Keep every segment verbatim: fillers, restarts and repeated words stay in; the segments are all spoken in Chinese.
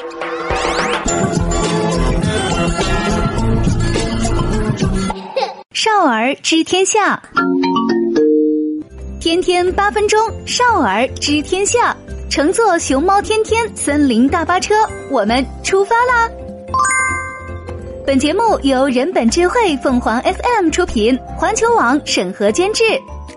少儿知天下，天天八分钟，少儿知天下。乘坐熊猫天天森林大巴车，我们出发啦！本节目由人本智慧凤凰 F M 出品，环球网审核监制。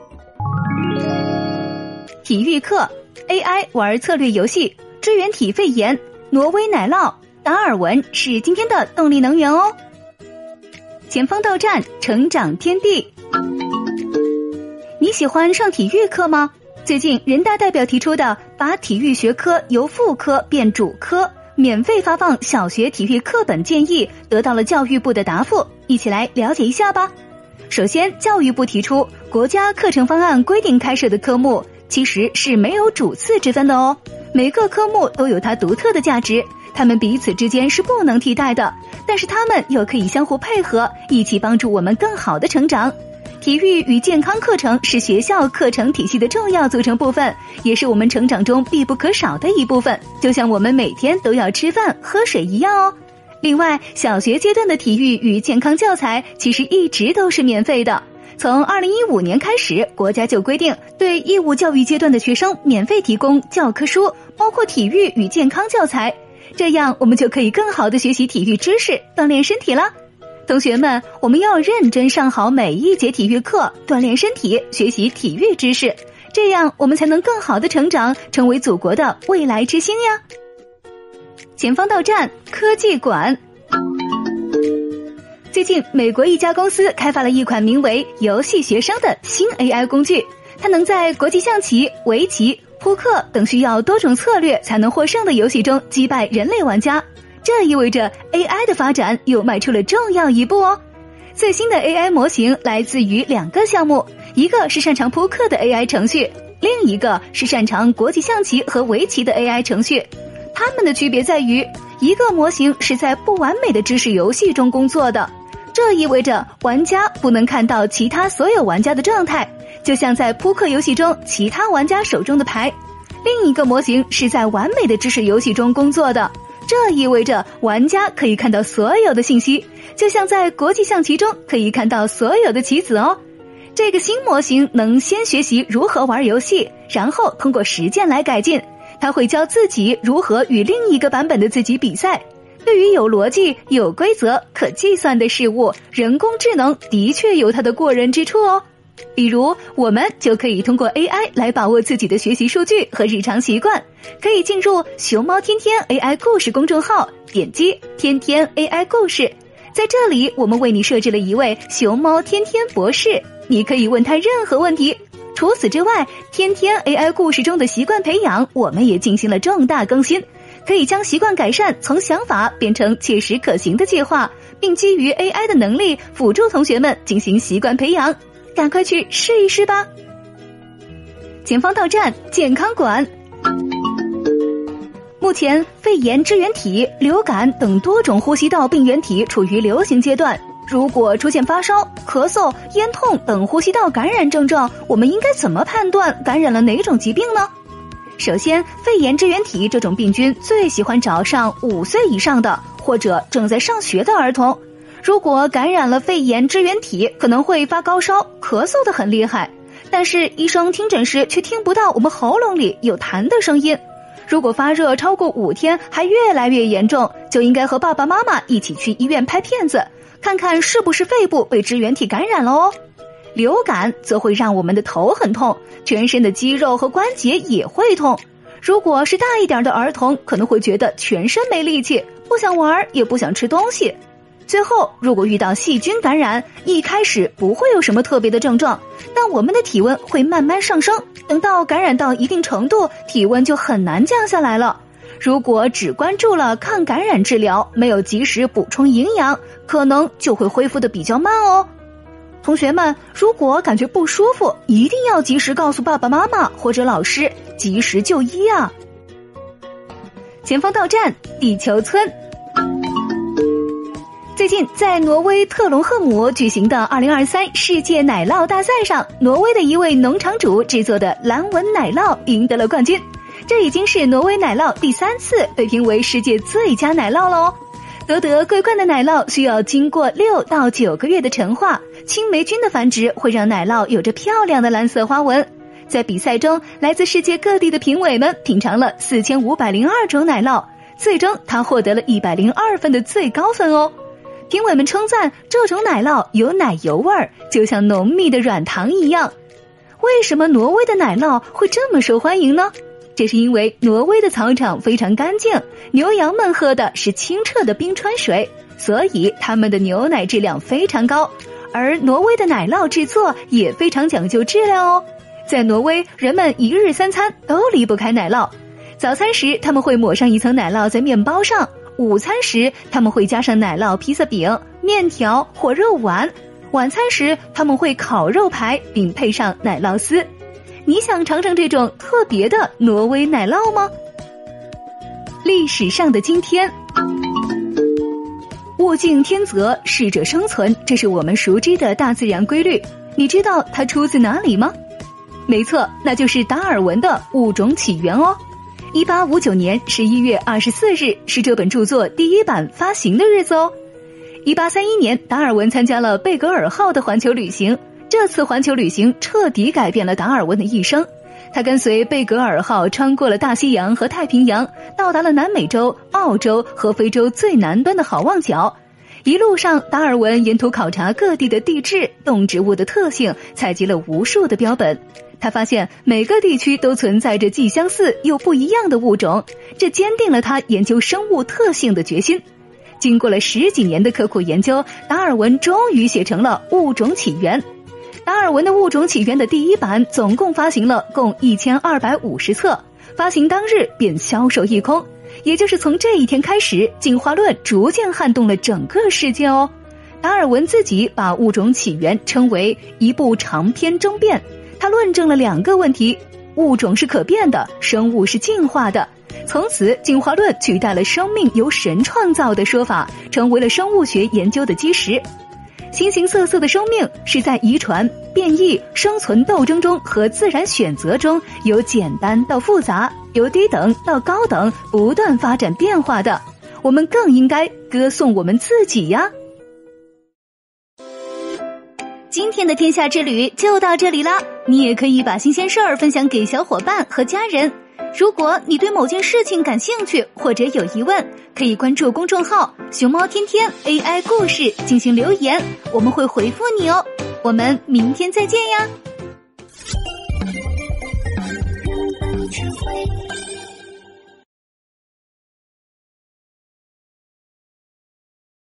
体育课 A I 玩策略游戏，支原体肺炎，挪威奶酪，达尔文是今天的动力能源哦。前方到站，成长天地。你喜欢上体育课吗？最近人大代表提出的把体育学科由副科变主科，免费发放小学体育课本建议得到了教育部的答复，一起来了解一下吧。首先，教育部提出国家课程方案规定开设的科目其实是没有主次之分的哦，每个科目都有它独特的价值，它们彼此之间是不能替代的，但是它们又可以相互配合，一起帮助我们更好的成长。体育与健康课程是学校课程体系的重要组成部分，也是我们成长中必不可少的一部分，就像我们每天都要吃饭喝水一样哦。另外，小学阶段的体育与健康教材其实一直都是免费的，从二零一五年开始，国家就规定对义务教育阶段的学生免费提供教科书，包括体育与健康教材，这样我们就可以更好地学习体育知识，锻炼身体了。同学们，我们要认真上好每一节体育课，锻炼身体，学习体育知识，这样我们才能更好地成长，成为祖国的未来之星呀。前方到站，科技馆。最近，美国一家公司开发了一款名为“游戏学生”的新 A I 工具，它能在国际象棋、围棋、扑克等需要多种策略才能获胜的游戏中击败人类玩家。这意味着 A I 的发展又迈出了重要一步哦。最新的 A I 模型来自于两个项目，一个是擅长扑克的 A I 程序，另一个是擅长国际象棋和围棋的 A I 程序。它们的区别在于，一个模型是在不完美的知识游戏中工作的，这意味着玩家不能看到其他所有玩家的状态，就像在扑克游戏中其他玩家手中的牌。另一个模型是在完美的知识游戏中工作的，这意味着玩家可以看到所有的信息，就像在国际象棋中可以看到所有的棋子哦。这个新模型能先学习如何玩游戏，然后通过实践来改进，它会教自己如何与另一个版本的自己比赛。对于有逻辑、有规则、可计算的事物，人工智能的确有它的过人之处哦。比如，我们就可以通过 A I 来把握自己的学习数据和日常习惯，可以进入熊猫天天 A I 故事公众号，点击天天 A I 故事，在这里我们为你设置了一位熊猫天天博士，你可以问他任何问题。除此之外，天天 A I 故事中的习惯培养我们也进行了重大更新，可以将习惯改善从想法变成切实可行的计划，并基于 A I 的能力辅助同学们进行习惯培养，赶快去试一试吧。前方到站，健康馆。目前，肺炎支原体、流感等多种呼吸道病原体处于流行阶段。如果出现发烧、咳嗽、咽痛等呼吸道感染症状，我们应该怎么判断感染了哪种疾病呢？首先，肺炎支原体这种病菌最喜欢找上五岁以上的或者正在上学的儿童。如果感染了肺炎支原体，可能会发高烧，咳嗽得很厉害，但是医生听诊时却听不到我们喉咙里有痰的声音。如果发热超过五天还越来越严重，就应该和爸爸妈妈一起去医院拍片子，看看是不是肺部被支原体感染了哦。流感则会让我们的头很痛，全身的肌肉和关节也会痛。如果是大一点的儿童，可能会觉得全身没力气，不想玩也不想吃东西。最后，如果遇到细菌感染，一开始不会有什么特别的症状，但我们的体温会慢慢上升，等到感染到一定程度，体温就很难降下来了。如果只关注了抗感染治疗，没有及时补充营养，可能就会恢复得比较慢哦。同学们，如果感觉不舒服，一定要及时告诉爸爸妈妈或者老师，及时就医啊。前方到站，地球村。最近，在挪威特隆赫姆举行的二零二三世界奶酪大赛上，挪威的一位农场主制作的蓝纹奶酪赢得了冠军。 这已经是挪威奶酪第三次被评为世界最佳奶酪了哦。夺得桂冠的奶酪需要经过六到九个月的陈化，青霉菌的繁殖会让奶酪有着漂亮的蓝色花纹。在比赛中，来自世界各地的评委们品尝了四千五百零二种奶酪，最终他获得了一百零二分的最高分哦。评委们称赞这种奶酪有奶油味儿，就像浓密的软糖一样。为什么挪威的奶酪会这么受欢迎呢？这是因为挪威的草场非常干净，牛羊们喝的是清澈的冰川水，所以他们的牛奶质量非常高，而挪威的奶酪制作也非常讲究质量哦。在挪威，人们一日三餐都离不开奶酪。早餐时他们会抹上一层奶酪在面包上，午餐时他们会加上奶酪披萨饼、面条、火肉丸，晚餐时他们会烤肉排并配上奶酪丝。你想尝尝这种特别的挪威奶酪吗？历史上的今天，物竞天择，适者生存，这是我们熟知的大自然规律。你知道它出自哪里吗？没错，那就是达尔文的《物种起源》哦。一八五九年十一月二十四日是这本著作第一版发行的日子哦。一八三一年，达尔文参加了贝格尔号的环球旅行。这次环球旅行彻底改变了达尔文的一生。他跟随贝格尔号穿过了大西洋和太平洋，到达了南美洲、澳洲和非洲最南端的好望角。一路上，达尔文沿途考察各地的地质、动植物的特性，采集了无数的标本。他发现每个地区都存在着既相似又不一样的物种，这坚定了他研究生物特性的决心。经过了十几年的刻苦研究，达尔文终于写成了《物种起源》。达尔文的《物种起源》的第一版总共发行了共一千二百五十册，发行当日便销售一空。也就是从这一天开始，进化论逐渐撼动了整个世界哦。达尔文自己把《物种起源》称为一部长篇争辩，他论证了两个问题：物种是可变的，生物是进化的。从此，进化论取代了生命由神创造的说法，成为了生物学研究的基石。形形色色的生命是在遗传、变异、生存斗争中和自然选择中，由简单到复杂，由低等到高等，不断发展变化的。我们更应该歌颂我们自己呀！今天的天下之旅就到这里啦，你也可以把新鲜事儿分享给小伙伴和家人。如果你对某件事情感兴趣或者有疑问，可以关注公众号熊猫天天 A I 故事进行留言，我们会回复你哦。我们明天再见呀。